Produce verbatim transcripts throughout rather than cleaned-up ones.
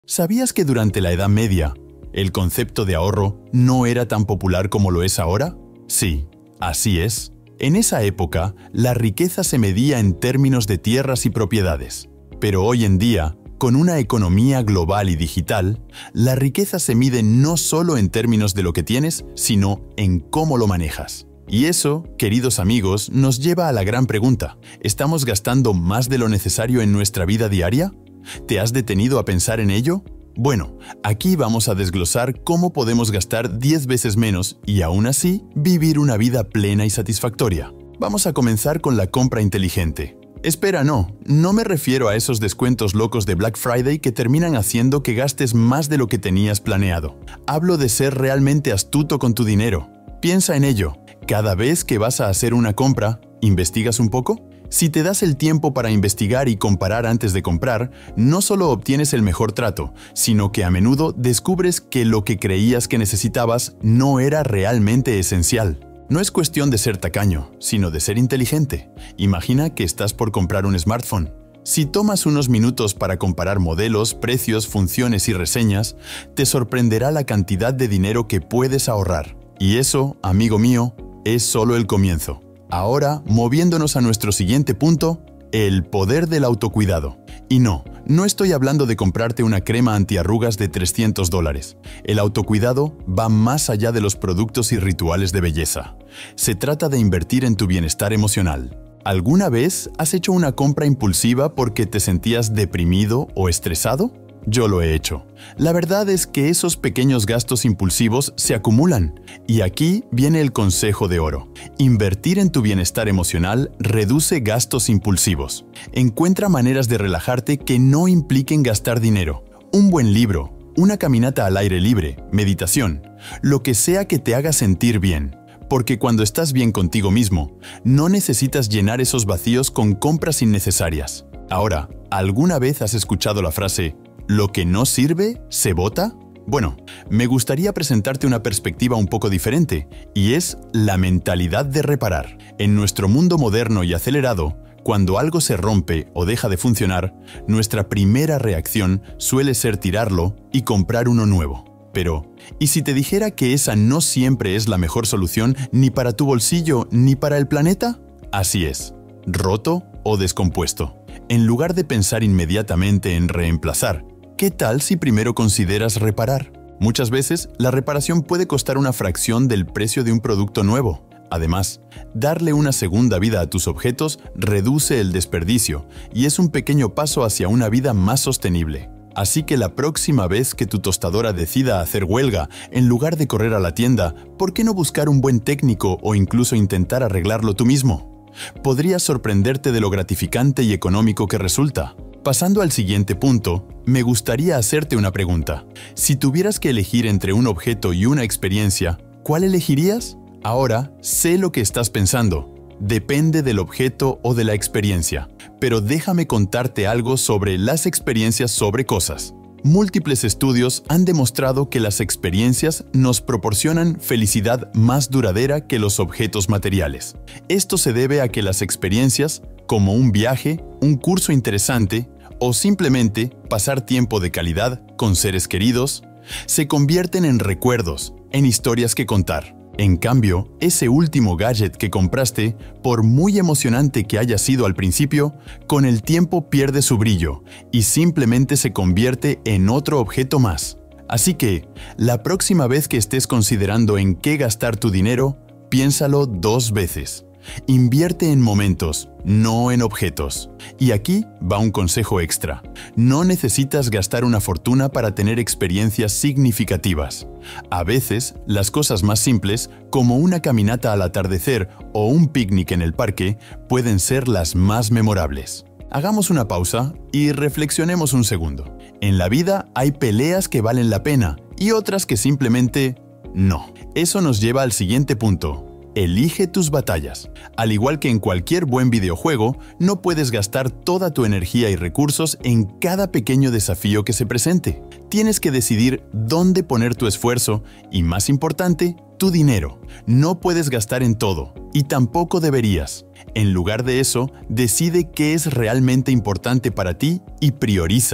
¿Sabías que durante la Edad Media el concepto de ahorro no era tan popular como lo es ahora? Sí, así es. En esa época, la riqueza se medía en términos de tierras y propiedades. Pero hoy en día, con una economía global y digital, la riqueza se mide no solo en términos de lo que tienes, sino en cómo lo manejas. Y eso, queridos amigos, nos lleva a la gran pregunta: ¿estamos gastando más de lo necesario en nuestra vida diaria? ¿Te has detenido a pensar en ello? Bueno, aquí vamos a desglosar cómo podemos gastar diez veces menos y aún así vivir una vida plena y satisfactoria. Vamos a comenzar con la compra inteligente. Espera, no, no me refiero a esos descuentos locos de Black Friday que terminan haciendo que gastes más de lo que tenías planeado. Hablo de ser realmente astuto con tu dinero. Piensa en ello. Cada vez que vas a hacer una compra, ¿investigas un poco? Si te das el tiempo para investigar y comparar antes de comprar, no solo obtienes el mejor trato, sino que a menudo descubres que lo que creías que necesitabas no era realmente esencial. No es cuestión de ser tacaño, sino de ser inteligente. Imagina que estás por comprar un smartphone. Si tomas unos minutos para comparar modelos, precios, funciones y reseñas, te sorprenderá la cantidad de dinero que puedes ahorrar. Y eso, amigo mío, es solo el comienzo. Ahora, moviéndonos a nuestro siguiente punto, el poder del autocuidado. Y no, no estoy hablando de comprarte una crema antiarrugas de trescientos dólares. El autocuidado va más allá de los productos y rituales de belleza. Se trata de invertir en tu bienestar emocional. ¿Alguna vez has hecho una compra impulsiva porque te sentías deprimido o estresado? Yo lo he hecho. La verdad es que esos pequeños gastos impulsivos se acumulan. Y aquí viene el consejo de oro. Invertir en tu bienestar emocional reduce gastos impulsivos. Encuentra maneras de relajarte que no impliquen gastar dinero. Un buen libro, una caminata al aire libre, meditación, lo que sea que te haga sentir bien. Porque cuando estás bien contigo mismo, no necesitas llenar esos vacíos con compras innecesarias. Ahora, ¿alguna vez has escuchado la frase ¿lo que no sirve, se bota? Bueno, me gustaría presentarte una perspectiva un poco diferente, y es la mentalidad de reparar. En nuestro mundo moderno y acelerado, cuando algo se rompe o deja de funcionar, nuestra primera reacción suele ser tirarlo y comprar uno nuevo. Pero, ¿y si te dijera que esa no siempre es la mejor solución ni para tu bolsillo ni para el planeta? Así es, roto o descompuesto. En lugar de pensar inmediatamente en reemplazar, ¿qué tal si primero consideras reparar? Muchas veces, la reparación puede costar una fracción del precio de un producto nuevo. Además, darle una segunda vida a tus objetos reduce el desperdicio y es un pequeño paso hacia una vida más sostenible. Así que la próxima vez que tu tostadora decida hacer huelga, en lugar de correr a la tienda, ¿por qué no buscar un buen técnico o incluso intentar arreglarlo tú mismo? Podrías sorprenderte de lo gratificante y económico que resulta. Pasando al siguiente punto, me gustaría hacerte una pregunta. Si tuvieras que elegir entre un objeto y una experiencia, ¿cuál elegirías? Ahora, sé lo que estás pensando. Depende del objeto o de la experiencia. Pero déjame contarte algo sobre las experiencias sobre cosas. Múltiples estudios han demostrado que las experiencias nos proporcionan felicidad más duradera que los objetos materiales. Esto se debe a que las experiencias, como un viaje, un curso interesante o simplemente pasar tiempo de calidad con seres queridos, se convierten en recuerdos, en historias que contar. En cambio, ese último gadget que compraste, por muy emocionante que haya sido al principio, con el tiempo pierde su brillo y simplemente se convierte en otro objeto más. Así que, la próxima vez que estés considerando en qué gastar tu dinero, piénsalo dos veces. Invierte en momentos, no en objetos. Y aquí va un consejo extra. No necesitas gastar una fortuna para tener experiencias significativas. A veces, las cosas más simples, como una caminata al atardecer o un picnic en el parque, pueden ser las más memorables. Hagamos una pausa y reflexionemos un segundo. En la vida hay peleas que valen la pena y otras que simplemente no. Eso nos lleva al siguiente punto. Elige tus batallas. Al igual que en cualquier buen videojuego, no puedes gastar toda tu energía y recursos en cada pequeño desafío que se presente. Tienes que decidir dónde poner tu esfuerzo y, más importante, tu dinero. No puedes gastar en todo, y tampoco deberías. En lugar de eso, decide qué es realmente importante para ti y prioriza.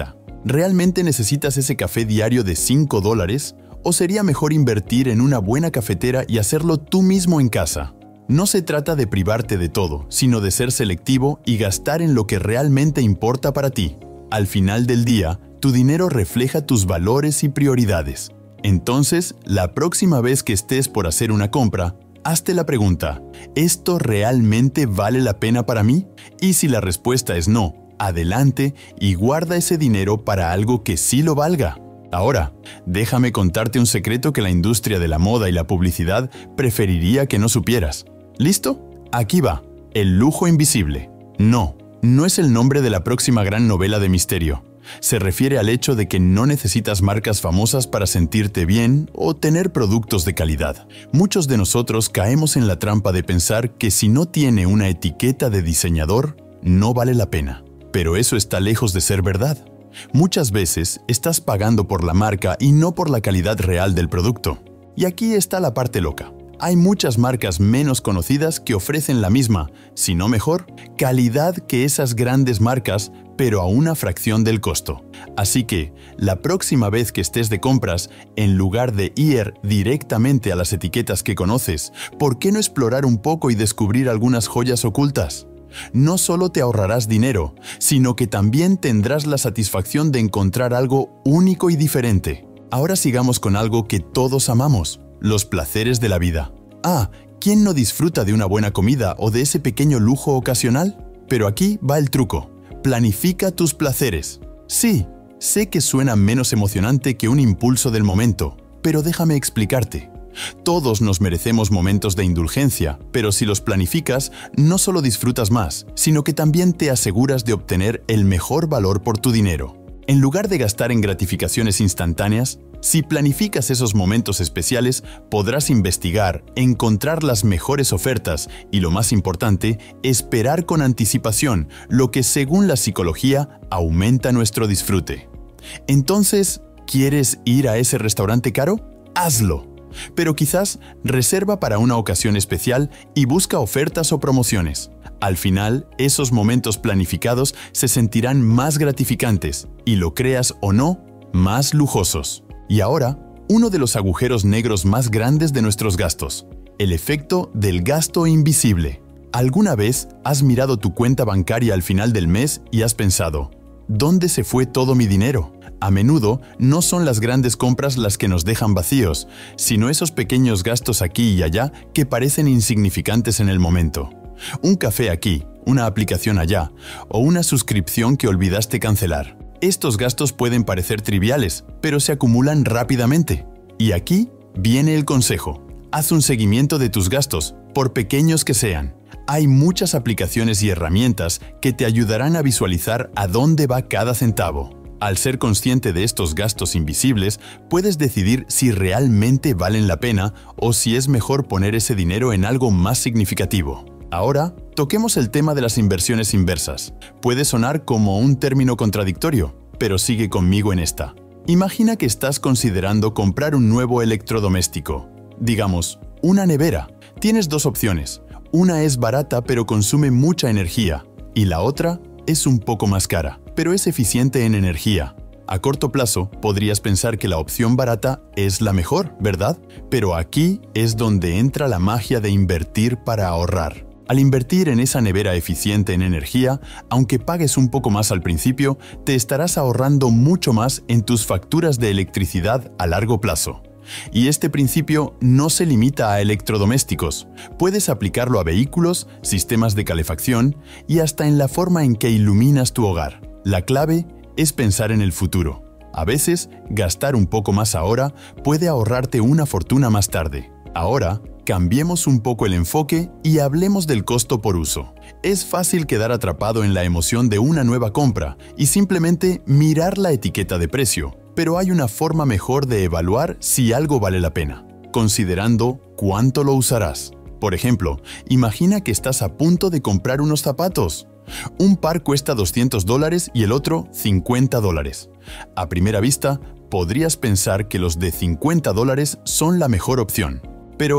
¿Realmente necesitas ese café diario de cinco dólares? ¿O sería mejor invertir en una buena cafetera y hacerlo tú mismo en casa? No se trata de privarte de todo, sino de ser selectivo y gastar en lo que realmente importa para ti. Al final del día, tu dinero refleja tus valores y prioridades. Entonces, la próxima vez que estés por hacer una compra, hazte la pregunta, ¿esto realmente vale la pena para mí? Y si la respuesta es no, adelante y guarda ese dinero para algo que sí lo valga. Ahora, déjame contarte un secreto que la industria de la moda y la publicidad preferiría que no supieras. ¿Listo? Aquí va. El lujo invisible. No, no es el nombre de la próxima gran novela de misterio. Se refiere al hecho de que no necesitas marcas famosas para sentirte bien o tener productos de calidad. Muchos de nosotros caemos en la trampa de pensar que si no tiene una etiqueta de diseñador, no vale la pena. Pero eso está lejos de ser verdad. Muchas veces estás pagando por la marca y no por la calidad real del producto. Y aquí está la parte loca. Hay muchas marcas menos conocidas que ofrecen la misma, si no mejor, calidad que esas grandes marcas, pero a una fracción del costo. Así que, la próxima vez que estés de compras, en lugar de ir directamente a las etiquetas que conoces, ¿por qué no explorar un poco y descubrir algunas joyas ocultas? No solo te ahorrarás dinero, sino que también tendrás la satisfacción de encontrar algo único y diferente. Ahora sigamos con algo que todos amamos. Los placeres de la vida. Ah, ¿quién no disfruta de una buena comida o de ese pequeño lujo ocasional? Pero aquí va el truco. Planifica tus placeres. Sí, sé que suena menos emocionante que un impulso del momento, pero déjame explicarte. Todos nos merecemos momentos de indulgencia, pero si los planificas, no solo disfrutas más, sino que también te aseguras de obtener el mejor valor por tu dinero. En lugar de gastar en gratificaciones instantáneas, si planificas esos momentos especiales, podrás investigar, encontrar las mejores ofertas y, lo más importante, esperar con anticipación, lo que, según la psicología, aumenta nuestro disfrute. Entonces, ¿quieres ir a ese restaurante caro? ¡Hazlo! Pero quizás reserva para una ocasión especial y busca ofertas o promociones. Al final, esos momentos planificados se sentirán más gratificantes y, lo creas o no, más lujosos. Y ahora, uno de los agujeros negros más grandes de nuestros gastos, el efecto del gasto invisible. ¿Alguna vez has mirado tu cuenta bancaria al final del mes y has pensado, ¿dónde se fue todo mi dinero? A menudo no son las grandes compras las que nos dejan vacíos, sino esos pequeños gastos aquí y allá que parecen insignificantes en el momento. Un café aquí, una aplicación allá, o una suscripción que olvidaste cancelar. Estos gastos pueden parecer triviales, pero se acumulan rápidamente. Y aquí viene el consejo. Haz un seguimiento de tus gastos, por pequeños que sean. Hay muchas aplicaciones y herramientas que te ayudarán a visualizar a dónde va cada centavo. Al ser consciente de estos gastos invisibles, puedes decidir si realmente valen la pena o si es mejor poner ese dinero en algo más significativo. Ahora, toquemos el tema de las inversiones inversas. Puede sonar como un término contradictorio, pero sigue conmigo en esta. Imagina que estás considerando comprar un nuevo electrodoméstico. Digamos, una nevera. Tienes dos opciones. Una es barata pero consume mucha energía, y la otra es un poco más cara, pero es eficiente en energía. A corto plazo, podrías pensar que la opción barata es la mejor, ¿verdad? Pero aquí es donde entra la magia de invertir para ahorrar. Al invertir en esa nevera eficiente en energía, aunque pagues un poco más al principio, te estarás ahorrando mucho más en tus facturas de electricidad a largo plazo. Y este principio no se limita a electrodomésticos. Puedes aplicarlo a vehículos, sistemas de calefacción y hasta en la forma en que iluminas tu hogar. La clave es pensar en el futuro. A veces, gastar un poco más ahora puede ahorrarte una fortuna más tarde. Ahora, cambiemos un poco el enfoque y hablemos del costo por uso. Es fácil quedar atrapado en la emoción de una nueva compra y simplemente mirar la etiqueta de precio, pero hay una forma mejor de evaluar si algo vale la pena, considerando cuánto lo usarás. Por ejemplo, imagina que estás a punto de comprar unos zapatos. Un par cuesta doscientos dólares y el otro cincuenta dólares. A primera vista, podrías pensar que los de cincuenta dólares son la mejor opción. Pero,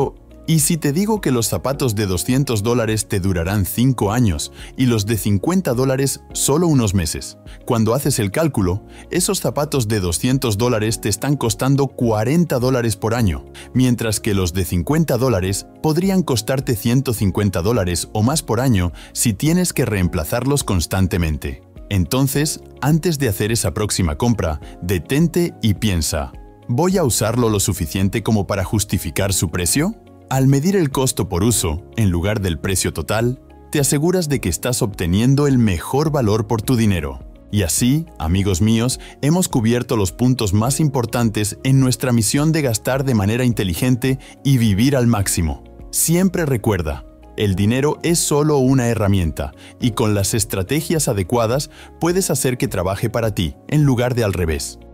Y si te digo que los zapatos de doscientos dólares te durarán cinco años y los de cincuenta dólares solo unos meses, cuando haces el cálculo, esos zapatos de doscientos dólares te están costando cuarenta dólares por año, mientras que los de cincuenta dólares podrían costarte ciento cincuenta dólares o más por año si tienes que reemplazarlos constantemente. Entonces, antes de hacer esa próxima compra, detente y piensa, ¿voy a usarlo lo suficiente como para justificar su precio? Al medir el costo por uso, en lugar del precio total, te aseguras de que estás obteniendo el mejor valor por tu dinero. Y así, amigos míos, hemos cubierto los puntos más importantes en nuestra misión de gastar de manera inteligente y vivir al máximo. Siempre recuerda, el dinero es solo una herramienta, y con las estrategias adecuadas puedes hacer que trabaje para ti, en lugar de al revés.